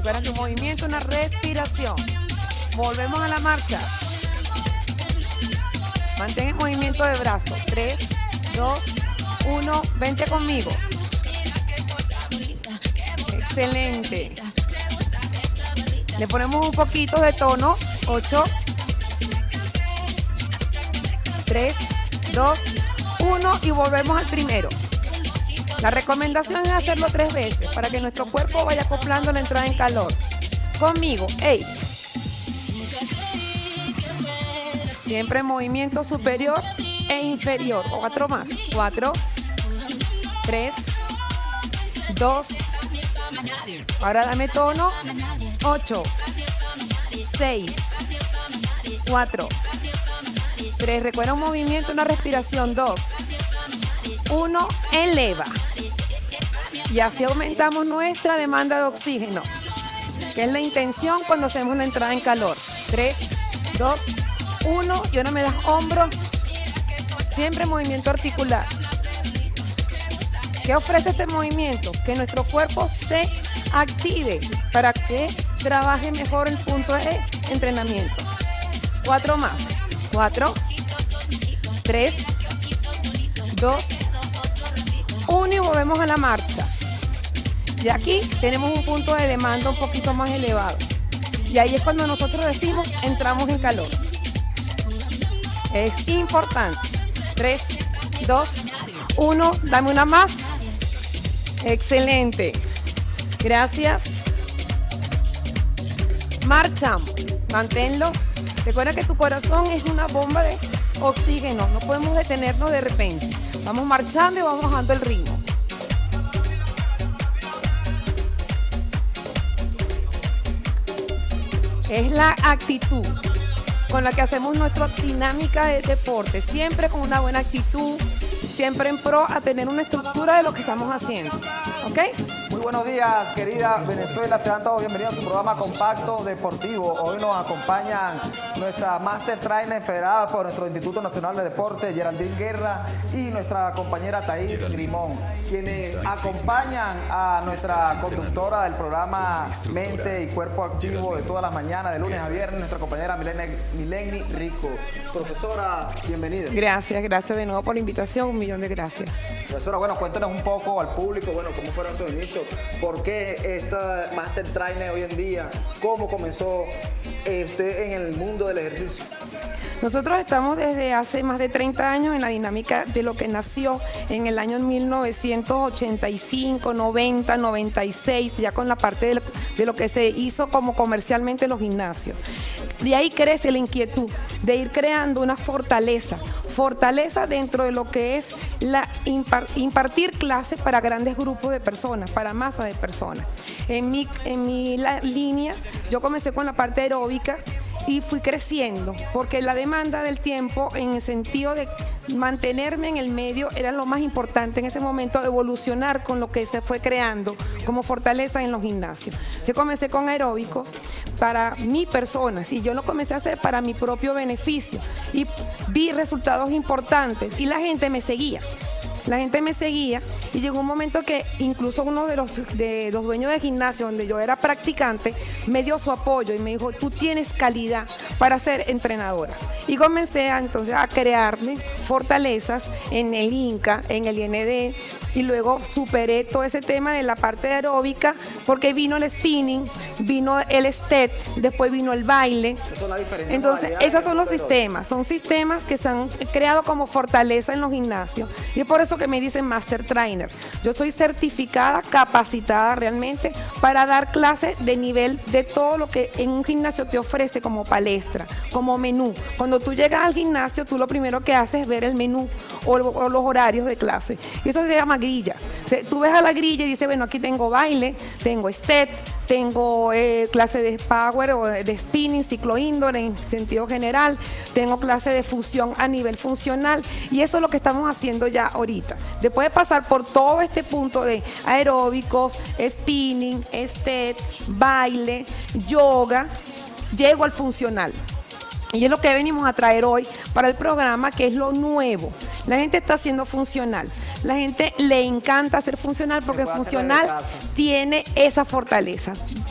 Recuerda tu movimiento, una respiración. Volvemos a la marcha. Mantén el movimiento de brazos. 3, 2, 1. Vente conmigo. Excelente. Le ponemos un poquito de tono. 8, 3, 2, 1 y volvemos al primero. La recomendación es hacerlo 3 veces para que nuestro cuerpo vaya acoplando la entrada en calor. Conmigo, ey. Siempre en movimiento superior e inferior. 4 más. 4, 3, 2. Ahora dame tono. 8, 6, 4, 3. Recuerda un movimiento, una respiración. 2, 1. Eleva. Y así aumentamos nuestra demanda de oxígeno, que es la intención cuando hacemos la entrada en calor. 3, 2, 1. Y ahora me das hombros. Siempre movimiento articular. ¿Qué ofrece este movimiento? Que nuestro cuerpo se active para que trabaje mejor el punto de entrenamiento. 4 más. 4, 3, 2, 1 y volvemos a la marcha. Y aquí tenemos un punto de demanda un poquito más elevado. Y ahí es cuando nosotros decimos entramos en calor. Es importante. 3, 2, 1. Dame una más. Excelente. Gracias. Marchamos. Manténlo. Recuerda que tu corazón es una bomba de oxígeno. No podemos detenernos de repente. Vamos marchando y vamos bajando el ritmo. Es la actitud con la que hacemos nuestra dinámica de deporte. Siempre con una buena actitud, siempre en pro a tener una estructura de lo que estamos haciendo. ¿Ok? Muy buenos días, querida Venezuela. Sean todos bienvenidos a su programa Compacto Deportivo. Hoy nos acompañan nuestra Master Trainer federada por nuestro Instituto Nacional de Deporte, Geraldine Guerra, y nuestra compañera Thais Grimón, quienes acompañan a nuestra conductora del programa Mente y Cuerpo Activo de todas las mañanas, de lunes a viernes, nuestra compañera Mileni Rico. Profesora, bienvenida. Gracias, gracias de nuevo por la invitación. 1.000.000 de gracias. Profesora, bueno, cuéntanos un poco al público, bueno, cómo fueron sus inicios, por qué esta Master Trainer hoy en día, cómo comenzó usted en el mundo del ejercicio. Nosotros estamos desde hace más de 30 años en la dinámica de lo que nació en el año 1985, 90, 96, ya con la parte de lo que se hizo como comercialmente en los gimnasios. De ahí crece la inquietud de ir creando una fortaleza dentro de lo que es impartir clases para grandes grupos de personas, para masas de personas. En mi línea, yo comencé con la parte aeróbica y fui creciendo, porque la demanda del tiempo en el sentido de mantenerme en el medio era lo más importante en ese momento, evolucionar con lo que se fue creando como fortaleza en los gimnasios. Yo comencé con aeróbicos para mi persona, y yo lo comencé a hacer para mi propio beneficio y vi resultados importantes y la gente me seguía. La gente me seguía y llegó un momento que incluso uno de los dueños de gimnasio donde yo era practicante me dio su apoyo y me dijo, tú tienes calidad para ser entrenadora. Y comencé entonces a crearme fortalezas en el INCA, en el IND, y luego superé todo ese tema de la parte de aeróbica porque vino el spinning, vino el step, después vino el baile. Entonces, esos son los sistemas, son sistemas que se han creado como fortaleza en los gimnasios y es por eso que me dicen Master Trainer. Yo soy certificada, capacitada realmente para dar clases de nivel de todo lo que en un gimnasio te ofrece como palestra, como menú. Cuando tú llegas al gimnasio, tú lo primero que haces es ver el menú o los horarios de clase. Y eso se llama grilla. Tú ves a la grilla y dices, bueno, aquí tengo baile, tengo step, tengo clase de power o de spinning, ciclo indoor en sentido general, tengo clase de fusión a nivel funcional y eso es lo que estamos haciendo ya ahorita. Después de pasar por todo este punto de aeróbicos, spinning, step, baile, yoga, llego al funcional. Y es lo que venimos a traer hoy para el programa, que es lo nuevo. La gente está haciendo funcional. La gente le encanta hacer funcional porque funcional tiene esa fortaleza.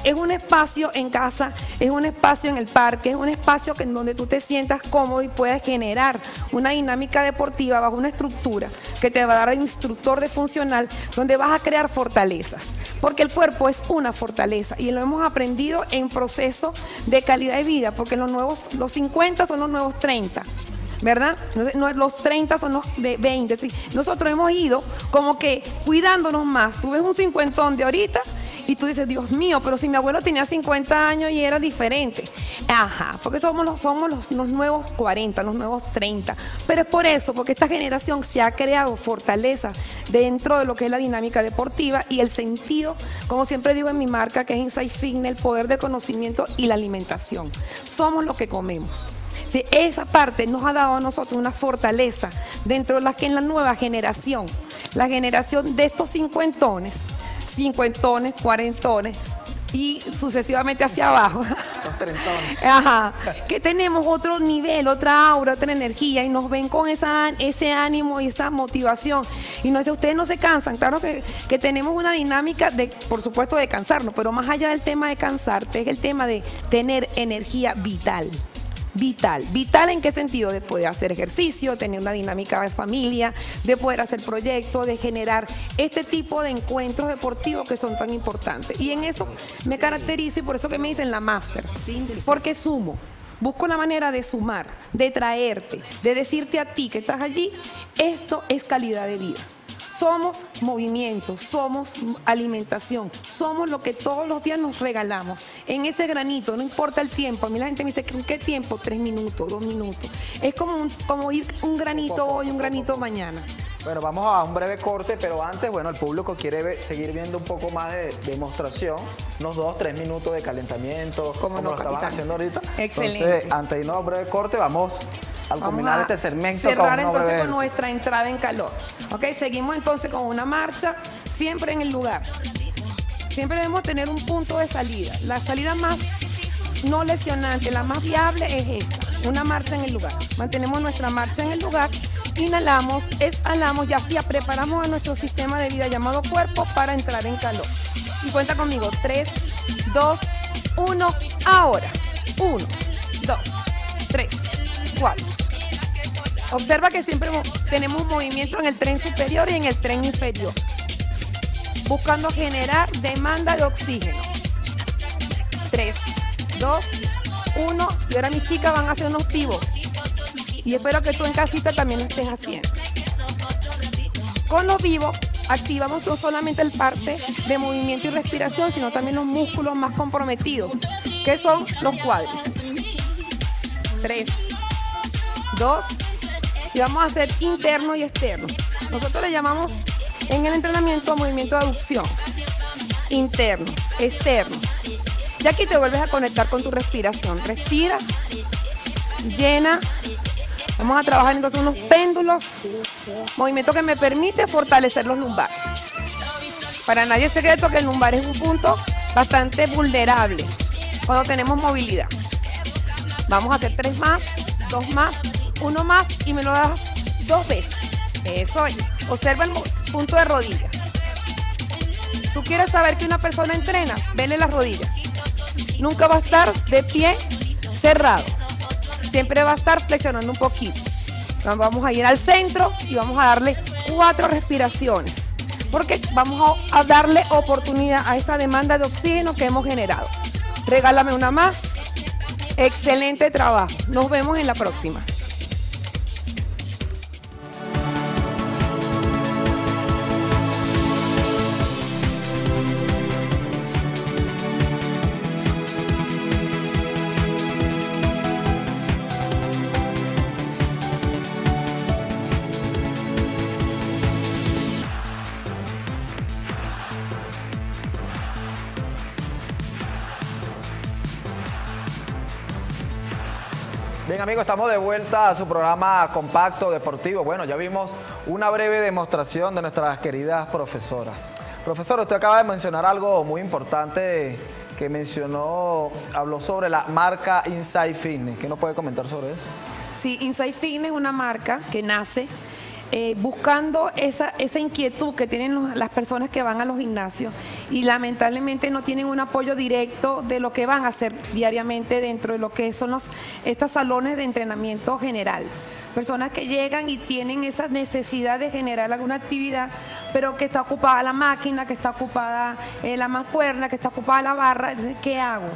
es un espacio en casa, es un espacio en el parque, es un espacio en donde tú te sientas cómodo y puedes generar una dinámica deportiva bajo una estructura que te va a dar el instructor de funcional, donde vas a crear fortalezas. Porque el cuerpo es una fortaleza y lo hemos aprendido en proceso de calidad de vida, porque los 50 son los nuevos 30. ¿Verdad? Los 30 son los de 20. ¿Sí? Nosotros hemos ido como que cuidándonos más. Tú ves un cincuentón de ahorita y tú dices, Dios mío, pero si mi abuelo tenía 50 años y era diferente. Ajá, porque somos los nuevos 40, los nuevos 30. Pero es por eso, porque esta generación se ha creado fortaleza dentro de lo que es la dinámica deportiva y el sentido, como siempre digo en mi marca, que es Inside Fitness, el poder de conocimiento y la alimentación. Somos lo que comemos. Sí, esa parte nos ha dado a nosotros una fortaleza dentro de la que en la nueva generación, la generación de estos cincuentones, cuarentones y sucesivamente hacia abajo. Los trentones. Ajá, que tenemos otro nivel, otra aura, otra energía y nos ven con ese ánimo y esa motivación. Y no sé, ustedes no se cansan, claro que tenemos una dinámica de, por supuesto, de cansarnos, pero más allá del tema de cansarte, es el tema de tener energía vital. Vital ¿en qué sentido? De poder hacer ejercicio, tener una dinámica de familia, de poder hacer proyectos, de generar este tipo de encuentros deportivos que son tan importantes. Y en eso me caracterizo y por eso que me dicen la máster, porque sumo. Busco la manera de sumar, de traerte, de decirte a ti que estás allí, esto es calidad de vida. Somos movimiento, somos alimentación, somos lo que todos los días nos regalamos. En ese granito, no importa el tiempo. A mí la gente me dice, ¿en qué tiempo? 3 minutos, 2 minutos. Es como ir un granito hoy, un granito mañana. Bueno, vamos a un breve corte, pero antes, bueno, el público quiere seguir viendo un poco más de demostración, unos 2-3 minutos de calentamiento, como lo estaban haciendo ahorita. Excelente. Entonces, antes de irnos a un breve corte, vamos al culminar este segmento cerrar entonces con nuestra entrada en calor. Ok, seguimos entonces con una marcha, siempre en el lugar. Siempre debemos tener un punto de salida. La salida más no lesionante, la más viable es esta, una marcha en el lugar. Mantenemos nuestra marcha en el lugar, inhalamos, exhalamos y así preparamos a nuestro sistema de vida llamado cuerpo para entrar en calor. Y cuenta conmigo, 3, 2, 1, ahora. 1, 2, 3, 4. Observa que siempre tenemos un movimiento en el tren superior y en el tren inferior, buscando generar demanda de oxígeno. 3, 2, 1. Y ahora mis chicas van a hacer unos pivots. Y espero que tú en casita también lo estés haciendo. Con los vivos activamos no solamente el parte de movimiento y respiración, sino también los músculos más comprometidos, que son los cuádriceps. 3, 2, y vamos a hacer interno y externo. Nosotros le llamamos en el entrenamiento movimiento de aducción. Interno, externo. Y aquí te vuelves a conectar con tu respiración. Respira, llena. Vamos a trabajar entonces unos péndulos. Movimiento que me permite fortalecer los lumbares. Para nadie es secreto que el lumbar es un punto bastante vulnerable cuando tenemos movilidad. Vamos a hacer 3 más, 2 más, 1 más y me lo das 2 veces. Eso es. Observa el punto de rodilla. ¿Tú quieres saber que una persona entrena? Vele las rodillas. Nunca va a estar de pie cerrado. Siempre va a estar flexionando un poquito. Vamos a ir al centro y vamos a darle 4 respiraciones. Porque vamos a darle oportunidad a esa demanda de oxígeno que hemos generado. Regálame una más. Excelente trabajo. Nos vemos en la próxima. Bien, amigos, estamos de vuelta a su programa compacto deportivo. Bueno, ya vimos una breve demostración de nuestras queridas profesoras. Profesor, usted acaba de mencionar algo muy importante que habló sobre la marca Inside Fitness. ¿Qué nos puede comentar sobre eso? Sí, Inside Fitness es una marca que nace buscando esa inquietud que tienen las personas que van a los gimnasios y lamentablemente no tienen un apoyo directo de lo que van a hacer diariamente dentro de lo que son estos salones de entrenamiento general. Personas que llegan y tienen esa necesidad de generar alguna actividad, pero que está ocupada la máquina, que está ocupada la mancuerna, que está ocupada la barra. Entonces, ¿qué hago?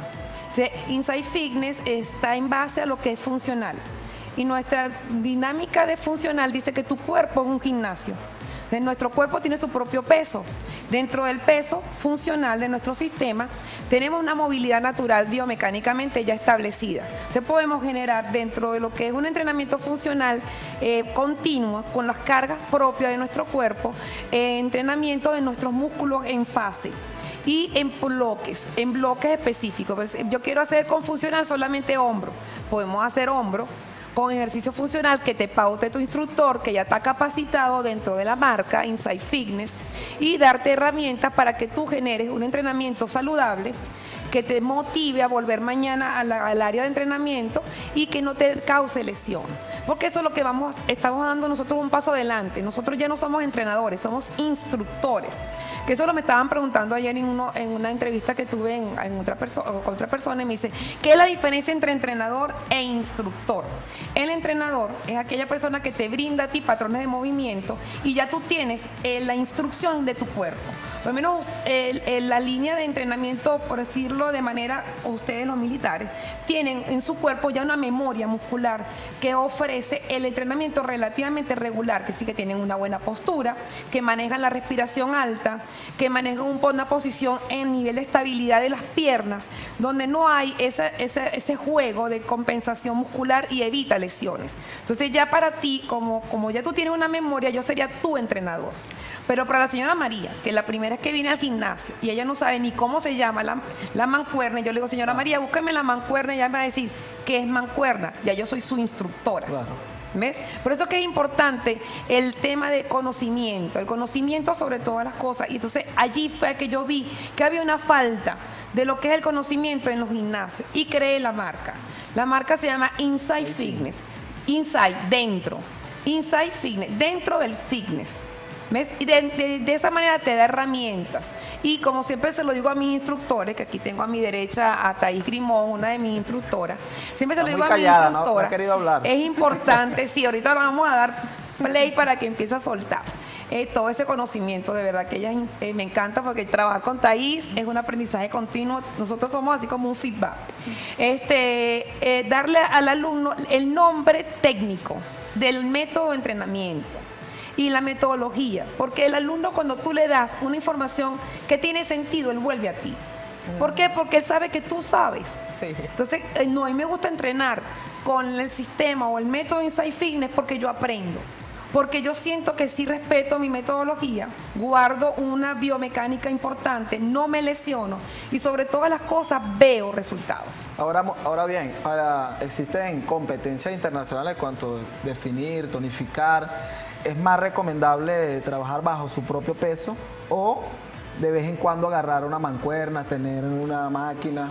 Inside Fitness está en base a lo que es funcional. Y nuestra dinámica de funcional dice que tu cuerpo es un gimnasio. Nuestro cuerpo tiene su propio peso. Dentro del peso funcional de nuestro sistema tenemos una movilidad natural biomecánicamente ya establecida. Podemos generar dentro de lo que es un entrenamiento funcional continuo con las cargas propias de nuestro cuerpo, entrenamiento de nuestros músculos en fase y en bloques específicos. Pues, yo quiero hacer con funcional solamente hombro. Podemos hacer hombro con ejercicio funcional que te paute tu instructor, que ya está capacitado dentro de la marca Inside Fitness, y darte herramientas para que tú generes un entrenamiento saludable que te motive a volver mañana al área de entrenamiento y que no te cause lesión. Porque eso es lo que estamos dando nosotros un paso adelante. Nosotros ya no somos entrenadores, somos instructores. Que eso lo me estaban preguntando ayer en una entrevista que tuve con otra persona y me dice, ¿qué es la diferencia entre entrenador e instructor? El entrenador es aquella persona que te brinda a ti patrones de movimiento y ya tú tienes la instrucción de tu cuerpo. Por lo menos la línea de entrenamiento, por decirlo de manera, ustedes los militares, tienen en su cuerpo ya una memoria muscular que ofrece el entrenamiento relativamente regular, que sí que tienen una buena postura, que manejan la respiración alta, que manejan una posición en nivel de estabilidad de las piernas, donde no hay ese juego de compensación muscular y evita lesiones. Entonces ya para ti, como ya tú tienes una memoria, yo sería tu entrenador. Pero para la señora María, que la primera es que viene al gimnasio y ella no sabe ni cómo se llama la mancuerna, y yo le digo, señora María, búsqueme la mancuerna, y ella me va a decir, ¿qué es mancuerna? Ya yo soy su instructora. Claro. ¿Ves? Por eso que es importante el tema de conocimiento, el conocimiento sobre todas las cosas. Y entonces allí fue que yo vi que había una falta de lo que es el conocimiento en los gimnasios y creé la marca. La marca se llama Inside Fitness. Inside, dentro. Inside Fitness, dentro del fitness. ¿Ves? Y de esa manera te da herramientas. Y como siempre se lo digo a mis instructores, que aquí tengo a mi derecha a Thais Grimón, una de mis instructoras, siempre se lo digo a mis instructoras. No ha querido hablar. Es importante, sí, ahorita vamos a dar play para que empiece a soltar todo ese conocimiento. De verdad que ella me encanta, porque trabajar con Thais es un aprendizaje continuo. Nosotros somos así como un feedback. Darle al alumno el nombre técnico del método de entrenamiento y la metodología, porque el alumno, cuando tú le das una información que tiene sentido, él vuelve a ti. ¿Por qué? Porque él sabe que tú sabes. Sí. Entonces, no, a mí me gusta entrenar con el sistema o el método Inside Fitness porque yo aprendo. Porque yo siento que sí respeto mi metodología, guardo una biomecánica importante, no me lesiono y sobre todas las cosas veo resultados. Ahora bien, existen competencias internacionales en cuanto a definir, tonificar. ¿Es más recomendable trabajar bajo su propio peso o de vez en cuando agarrar una mancuerna, tener una máquina?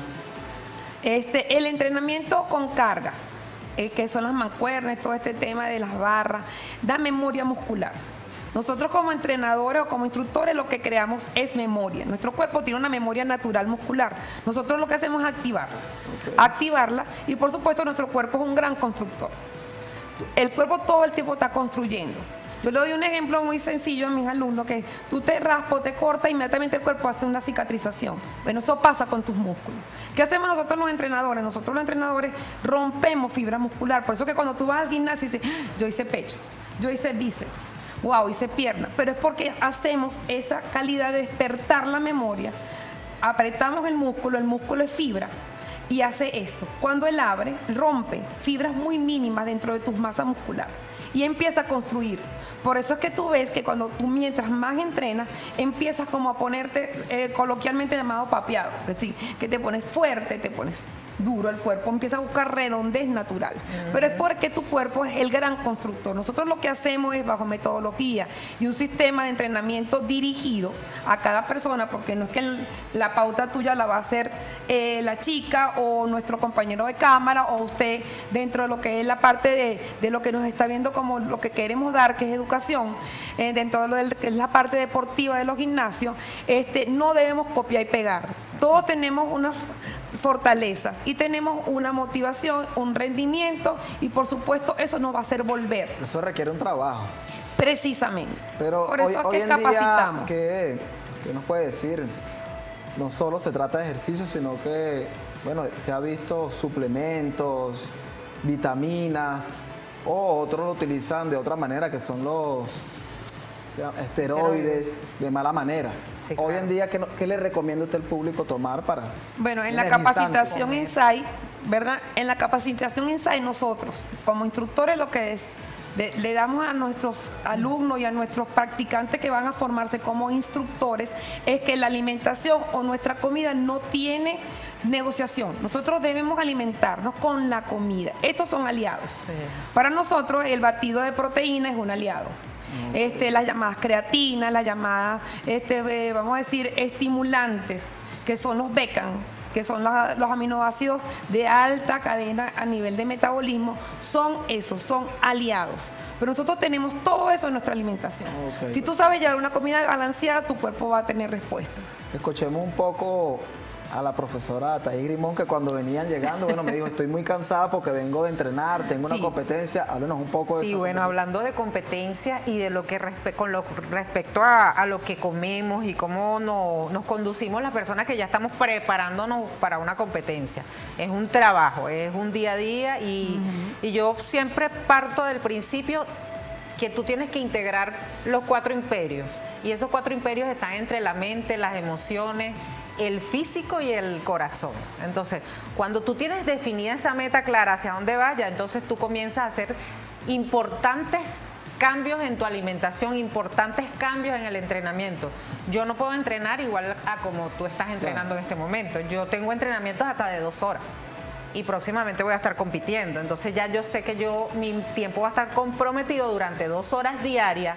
El entrenamiento con cargas, que son las mancuernas, todo este tema de las barras, da memoria muscular. Nosotros como entrenadores o como instructores lo que creamos es memoria. Nuestro cuerpo tiene una memoria natural muscular. Nosotros lo que hacemos es activarla. Activarla, y por supuesto nuestro cuerpo es un gran constructor. El cuerpo todo el tiempo está construyendo. Yo le doy un ejemplo muy sencillo a mis alumnos, que tú te raspas, te cortas, inmediatamente el cuerpo hace una cicatrización. Bueno, eso pasa con tus músculos. ¿Qué hacemos nosotros los entrenadores? Nosotros los entrenadores rompemos fibra muscular. Por eso que cuando tú vas al gimnasio y dices, yo hice pecho, yo hice bíceps, wow, hice pierna. Pero es porque hacemos esa calidad de despertar la memoria, apretamos el músculo es fibra, y hace esto. Cuando él abre, rompe fibras muy mínimas dentro de tu masa muscular y empieza a construir. Por eso es que tú ves que cuando tú, mientras más entrenas, empiezas como a ponerte coloquialmente llamado papeado, es decir, que te pones fuerte, te pones duro, el cuerpo empieza a buscar redondez natural. Pero es porque tu cuerpo es el gran constructor. Nosotros lo que hacemos es bajo metodología y un sistema de entrenamiento dirigido a cada persona, porque no es que la pauta tuya la va a hacer la chica o nuestro compañero de cámara o usted dentro de lo que es la parte de lo que nos está viendo como lo que queremos dar, que es educación, dentro de lo que es la parte deportiva de los gimnasios, no debemos copiar y pegar. Todos tenemos unas fortalezas y tenemos una motivación, un rendimiento y por supuesto eso nos va a hacer volver. Eso requiere un trabajo. Precisamente. Pero por eso hoy es que capacitamos. ¿Qué nos puede decir? No solo se trata de ejercicio, sino que, bueno, se ha visto suplementos, vitaminas, o otros lo utilizan de otra manera, que son los esteroides, de mala manera. Sí, claro. Hoy en día, ¿qué le recomienda usted al público tomar para...? Bueno, en la capacitación Insight, ¿verdad? En la capacitación Insight nosotros, como instructores, lo que es, le damos a nuestros alumnos y a nuestros practicantes que van a formarse como instructores, es que la alimentación o nuestra comida no tiene negociación. Nosotros debemos alimentarnos con la comida. Estos son aliados. Sí. Para nosotros el batido de proteína es un aliado. Las llamadas creatinas, las llamadas, vamos a decir, estimulantes, que son los becan, que son los aminoácidos de alta cadena a nivel de metabolismo, son aliados. Pero nosotros tenemos todo eso en nuestra alimentación. Okay. Si tú sabes llevar una comida balanceada, tu cuerpo va a tener respuesta. Escuchemos un poco a la profesora Thais Grimón, que cuando venían llegando, bueno, me dijo, estoy muy cansada porque vengo de entrenar, tengo una competencia. Háblenos un poco de eso. Sí, bueno, hablando de competencia y de lo que respecto a lo que comemos y cómo nos conducimos las personas que ya estamos preparándonos para una competencia. Es un trabajo, es un día a día y yo siempre parto del principio que tú tienes que integrar los 4 imperios. Y esos 4 imperios están entre la mente, las emociones, el físico y el corazón. Entonces, cuando tú tienes definida esa meta clara hacia dónde vaya, entonces tú comienzas a hacer importantes cambios en tu alimentación, importantes cambios en el entrenamiento. Yo no puedo entrenar igual a como tú estás entrenando en este momento. Yo tengo entrenamientos hasta de 2 horas. Y próximamente voy a estar compitiendo. Entonces ya yo sé que mi tiempo va a estar comprometido durante 2 horas diarias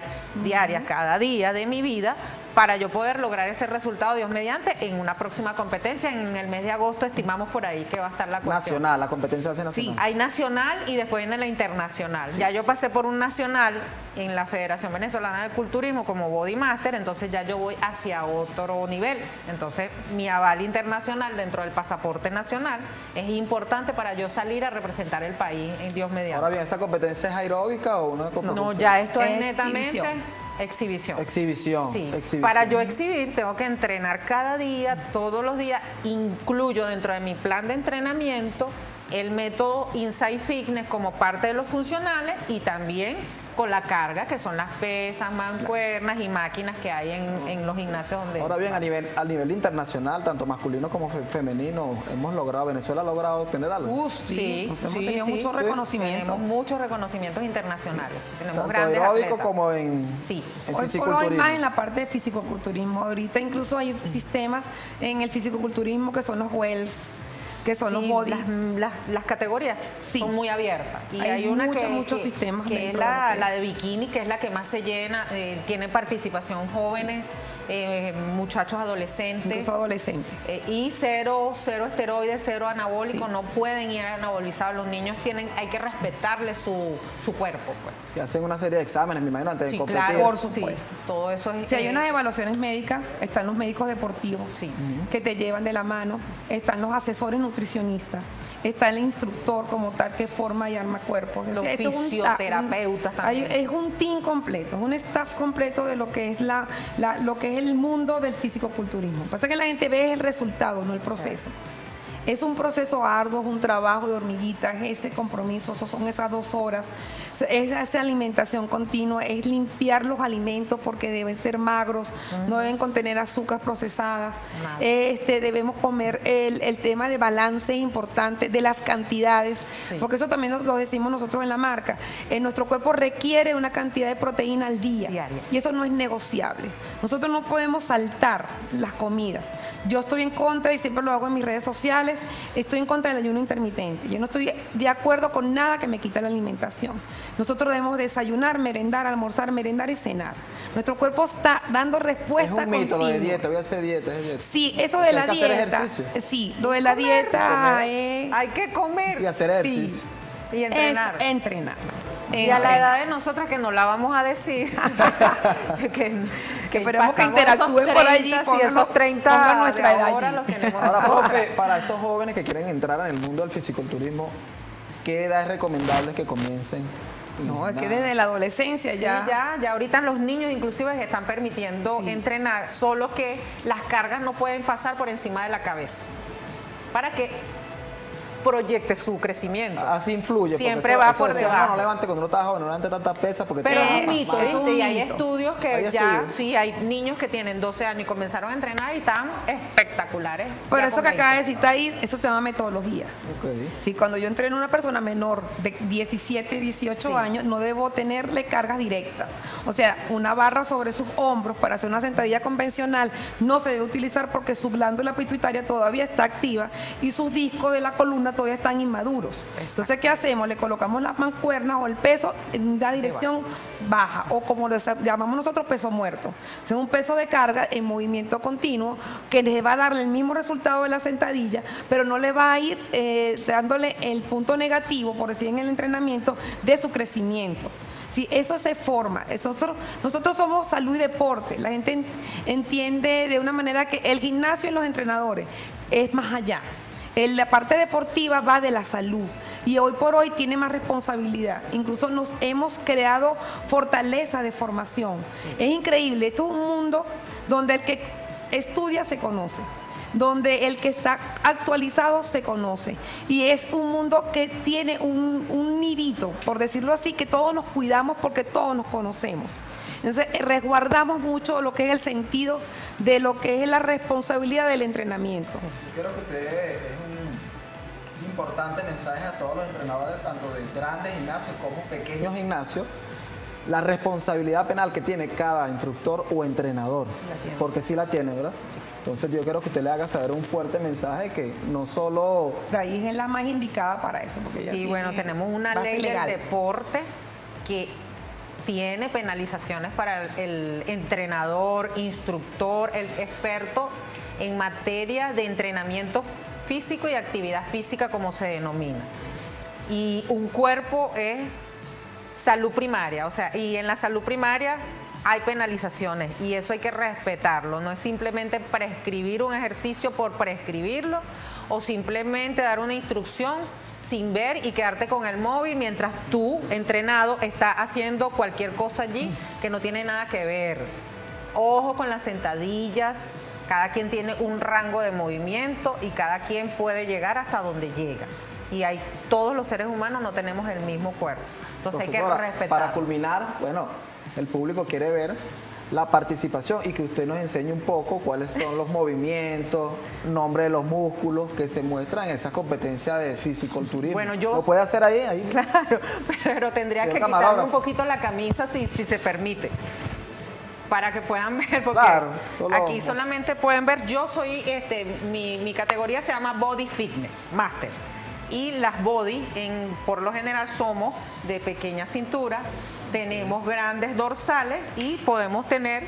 cada día de mi vida, para yo poder lograr ese resultado, Dios mediante, en una próxima competencia. En el mes de agosto estimamos por ahí que va a estar la cuestión. Nacional, la competencia hace nacional. Sí, hay nacional y después viene la internacional. Sí. Ya yo pasé por un nacional en la Federación Venezolana de Culturismo como Body Master, entonces ya yo voy hacia otro nivel. Entonces mi aval internacional dentro del pasaporte nacional es importante para yo salir a representar el país en Dios mediante. Ahora bien, ¿esa competencia es aeróbica o una competencia? No, ya esto es netamente... Exhibición. Exhibición. Sí. Exhibición. Para yo exhibir tengo que entrenar cada día, todos los días. Incluyo dentro de mi plan de entrenamiento el método Insight Fitness como parte de los funcionales y también con la carga, que son las pesas, mancuernas y máquinas que hay en los gimnasios donde... Ahora bien, a nivel internacional, tanto masculino como femenino, Venezuela ha logrado obtener algo. Sí, hemos tenido muchos reconocimientos. Tenemos muchos reconocimientos internacionales. Tenemos tanto grandes aeróbico atletas. Como en fisiculturismo. Hoy más en la parte de fisicoculturismo. Ahorita incluso hay sistemas en el fisicoculturismo que son los WELS, que son los body. Las categorías son muy abiertas. Y hay una muchos sistemas que es la de bikini, que es la que más se llena, tiene participación jóvenes, muchachos adolescentes. Incluso adolescentes. Y cero esteroides, cero anabólicos, no pueden ir anabolizados. Los niños hay que respetarle su cuerpo. Pues. Y hacen una serie de exámenes, me imagino, antes de competir. Claro, por supuesto. Sí, todo eso es... Si hay unas evaluaciones médicas, están los médicos deportivos que te llevan de la mano, están los asesores nutricionistas, está el instructor como tal que forma y arma cuerpos. Los fisioterapeutas también. Es un team completo, es un staff completo de lo que es lo que es el mundo del fisicoculturismo. Pasa que la gente ve el resultado, no el proceso. Es un proceso arduo, es un trabajo de hormiguita, es ese compromiso, son esas 2 horas, es esa alimentación continua, es limpiar los alimentos porque deben ser magros, no deben contener azúcares procesadas, debemos comer, el tema de balance es importante, de las cantidades, porque eso también lo decimos nosotros en la marca, nuestro cuerpo requiere una cantidad de proteína al día y eso no es negociable. Nosotros no podemos saltar las comidas. Yo estoy en contra y siempre lo hago en mis redes sociales es, estoy en contra del ayuno intermitente. Yo no estoy de acuerdo con nada que me quite la alimentación. Nosotros debemos desayunar, merendar, almorzar, merendar y cenar. Nuestro cuerpo está dando respuesta Es un mito lo de continua. dieta, voy a hacer dieta. Sí, eso Porque de la hay que hacer dieta. ejercicio. Sí, lo de la dieta es Hay que comer Y hacer ejercicio. y entrenar. Es entrenar. Y a la edad de nosotras, que no la vamos a decir, que esperemos que pasamos interactúen esos por allí, 30, pongan- si esos 30 pongan nuestra de edad ahora allí. los tenemos Ahora, nosotras. profe, para esos jóvenes que quieren entrar en el mundo del fisiculturismo, ¿qué edad es recomendable que comiencen? No, es que desde la adolescencia Sí, ya. ya ahorita los niños inclusive se están permitiendo entrenar, solo que las cargas no pueden pasar por encima de la cabeza para que proyecte su crecimiento. Así influye. porque Siempre eso- va eso por decían, debajo. No levante cuando uno está joven, no levante tantas pesas porque Pero te es va un a mito, pasar. es un ¿viste? Y hay mito. estudios que Hay ya, estudios. sí, hay niños que tienen 12 años y comenzaron a entrenar y están espectaculares. Pero ya eso con que acaba de 20. decir Thais, eso se llama metodología. Ok. Sí, cuando yo entreno a una persona menor de 17, 18 años, no debo tenerle cargas directas. O sea, una barra sobre sus hombros para hacer una sentadilla convencional no se debe utilizar porque su glándula pituitaria todavía está activa y sus discos de la columna todavía están inmaduros. Entonces, ¿qué hacemos? Le colocamos las mancuernas o el peso en la dirección baja o como le llamamos nosotros peso muerto. O sea, un peso de carga en movimiento continuo que le va a darle el mismo resultado de la sentadilla, pero no le va a ir dándole el punto negativo, por decir en el entrenamiento, de su crecimiento. Sí, eso se forma. Nosotros somos salud y deporte. La gente entiende de una manera que el gimnasio y los entrenadores es más allá. La parte deportiva va de la salud y hoy por hoy tiene más responsabilidad. Incluso nos hemos creado fortaleza de formación. Es increíble. Esto es un mundo donde el que estudia se conoce, donde el que está actualizado se conoce. Y es un mundo que tiene un nidito, por decirlo así, que todos nos cuidamos porque todos nos conocemos. Entonces, resguardamos mucho lo que es el sentido de lo que es la responsabilidad del entrenamiento. Yo quiero que usted es un importante mensaje a todos los entrenadores, tanto de grandes gimnasios como pequeños gimnasios, la responsabilidad penal que tiene cada instructor o entrenador, porque sí la tiene, ¿verdad? Sí. Entonces yo quiero que usted le haga saber un fuerte mensaje que no solo... Thais es la más indicada para eso. Porque ella Sí, bueno, tiene tenemos una base ley legal. del deporte que tiene penalizaciones para el entrenador, instructor, el experto en materia de entrenamiento físico y actividad física, como se denomina. Y un cuerpo es salud primaria, o sea, y en la salud primaria hay penalizaciones y eso hay que respetarlo. No es simplemente prescribir un ejercicio por prescribirlo o simplemente dar una instrucción sin ver y quedarte con el móvil mientras tú, entrenado, estás haciendo cualquier cosa allí que no tiene nada que ver. Ojo con las sentadillas, cada quien tiene un rango de movimiento y cada quien puede llegar hasta donde llega. Y todos los seres humanos no tenemos el mismo cuerpo. Entonces hay que Profesora, respetar. para culminar, bueno, el público quiere ver la participación y que usted nos enseñe un poco cuáles son los movimientos, nombre de los músculos que se muestran en esas competencias de fisiculturismo. Bueno, yo- ¿Lo puede hacer ahí? Claro, pero tendría Señor que quitarme camarógrafo. un poquito la camisa si se permite. Para que puedan ver, porque Claro, solo- aquí solamente pueden ver, yo soy, mi categoría se llama Body Fitness Master. Y las body, por lo general, somos de pequeña cintura, tenemos grandes dorsales y podemos tener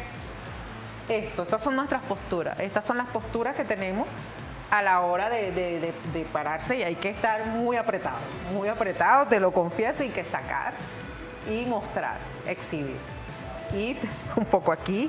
estas son nuestras posturas, estas son las posturas que tenemos a la hora de pararse y hay que estar muy apretado, te lo confieso, y que sacar y mostrar, exhibir. Y un poco aquí,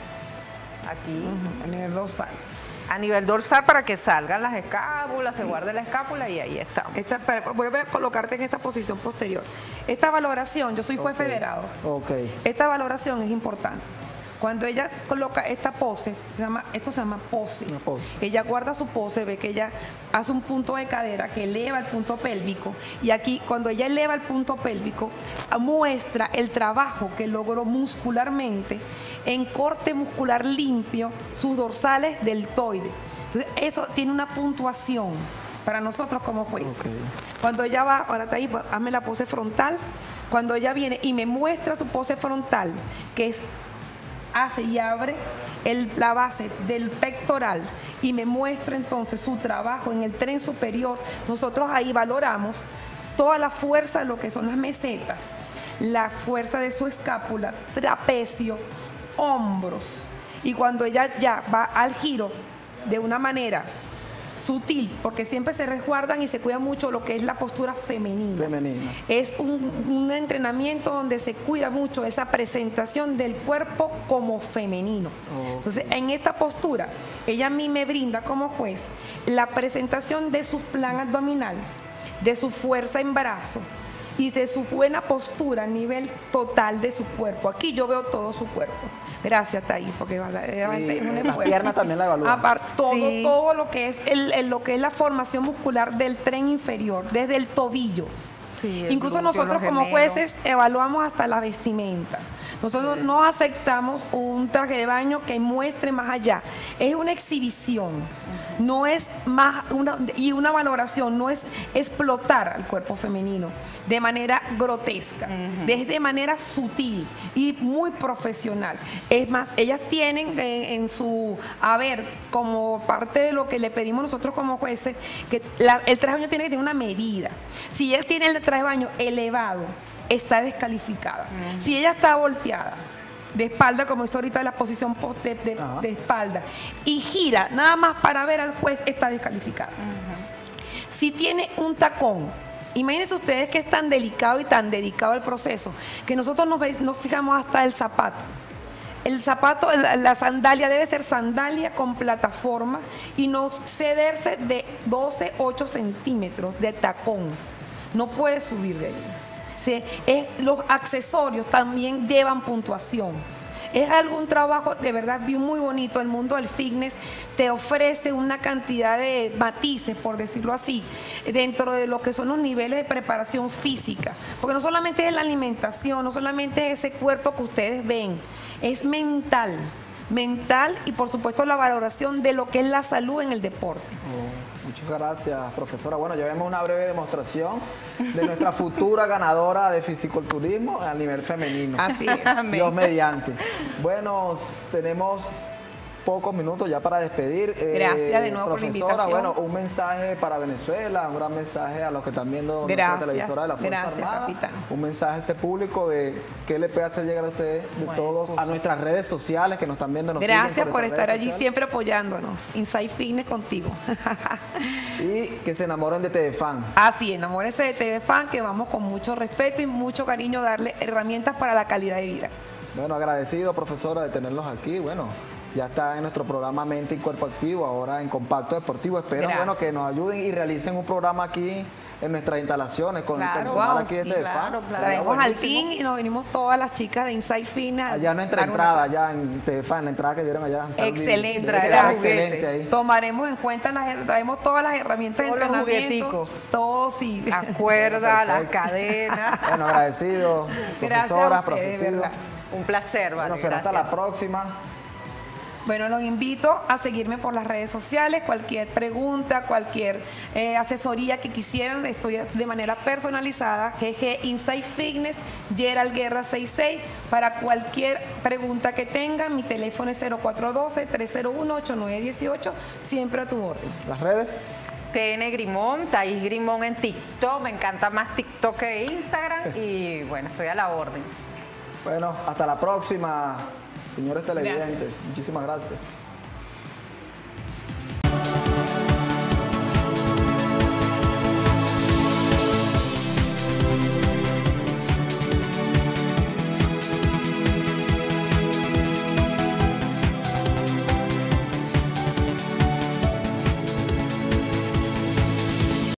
A nivel dorsal. a nivel dorsal para que salgan las escápulas, se guarde la escápula y ahí estamos. Vuelve a colocarte en esta posición posterior. Esta valoración, yo soy juez federado. Ok. Esta valoración es importante. Cuando ella coloca esta pose, esto se llama pose. Una pose. Ella guarda su pose, ve que ella hace un punto de cadera que eleva el punto pélvico. Y aquí, cuando ella eleva el punto pélvico, muestra el trabajo que logró muscularmente en corte muscular limpio, sus dorsales deltoides. Entonces, eso tiene una puntuación para nosotros como jueces. Ok. Cuando ella va, ahora está ahí, hazme la pose frontal. Cuando ella viene y me muestra su pose frontal, que es hace y abre la base del pectoral y me muestra entonces su trabajo en el tren superior, nosotros ahí valoramos toda la fuerza de lo que son las mesetas, la fuerza de su escápula, trapecio, hombros. Y cuando ella ya va al giro de una manera sutil, porque siempre se resguardan y se cuida mucho lo que es la postura femenina. Es un entrenamiento donde se cuida mucho esa presentación del cuerpo como femenino. Entonces, en esta postura, ella a mí me brinda como juez la presentación de su plan abdominal, de su fuerza en brazo y de su buena postura a nivel total de su cuerpo. Aquí yo veo todo su cuerpo. Gracias, Taís, porque es un esfuerzo. Las piernas también la evalúan. Aparte, todo lo que es lo que es la formación muscular del tren inferior, desde el tobillo. Sí, incluso glúteo, nosotros como jueces evaluamos hasta la vestimenta. Nosotros no aceptamos un traje de baño que muestre más allá. Es una exhibición, no es más una valoración, no es explotar al cuerpo femenino de manera grotesca, de manera sutil y muy profesional. Es más, ellas tienen en su haber, como parte de lo que le pedimos nosotros como jueces, que el traje de baño tiene que tener una medida. Si él tiene el traje de baño elevado, está descalificada. Si ella está volteada de espalda, como hizo ahorita la posición de espalda, y gira nada más para ver al juez, está descalificada. Si tiene un tacón, imagínense ustedes que es tan delicado y tan dedicado el proceso, que nosotros nos fijamos hasta el zapato. El zapato, la sandalia debe ser sandalia con plataforma y no cederse de 8 centímetros de tacón. No puede subir de ahí. Sí, los accesorios también llevan puntuación. Es algún trabajo de verdad muy bonito. El mundo del fitness te ofrece una cantidad de matices, por decirlo así, dentro de lo que son los niveles de preparación física. Porque no solamente es la alimentación, no solamente es ese cuerpo que ustedes ven, es mental y por supuesto la valoración de lo que es la salud en el deporte. Muchas gracias, profesora. Bueno, ya vemos una breve demostración de nuestra futura ganadora de fisiculturismo a nivel femenino. Así es. Dios mediante. Bueno, tenemos pocos minutos ya para despedir. Gracias de nuevo por la invitación. Bueno, un mensaje para Venezuela, un gran mensaje a los que están viendo nuestra televisora de la Fuerza Armada. Capitán. Un mensaje a ese público de qué le puede hacer llegar a ustedes, a nuestras redes sociales que nos están viendo. Gracias por estar allí siempre apoyándonos. Inside Fitness contigo. Y que se enamoren de TVFan. Así, enamórense de TVFan, que vamos con mucho respeto y mucho cariño a darle herramientas para la calidad de vida. Bueno, agradecido, profesora, de tenerlos aquí. Bueno, ya está en nuestro programa Mente y Cuerpo Activo, ahora en Compacto Deportivo. Espero que nos ayuden y realicen un programa aquí en nuestras instalaciones con el personal aquí de TVFan. Traemos al team y nos venimos todas las chicas de Inside Fitness. Allá nuestra entrada, allá en TVFan, la entrada que dieron allá. Excelente, excelente ahí. Tomaremos en cuenta, traemos todas las herramientas de entrenamiento. Todo, sí. La cuerda, las cadenas. Bueno, agradecido, profesoras, profesores. Un placer, Bueno, será hasta la próxima. Bueno, los invito a seguirme por las redes sociales. Cualquier pregunta, cualquier asesoría que quisieran, estoy de manera personalizada. GG Inside Fitness, Gerald Guerra 66. Para cualquier pregunta que tengan, mi teléfono es 0412-301-8918. Siempre a tu orden. ¿Las redes? TN Grimón, Taís Grimón en TikTok. Me encanta más TikTok que Instagram. Y bueno, estoy a la orden. Bueno, hasta la próxima, señores televidentes. Muchísimas gracias.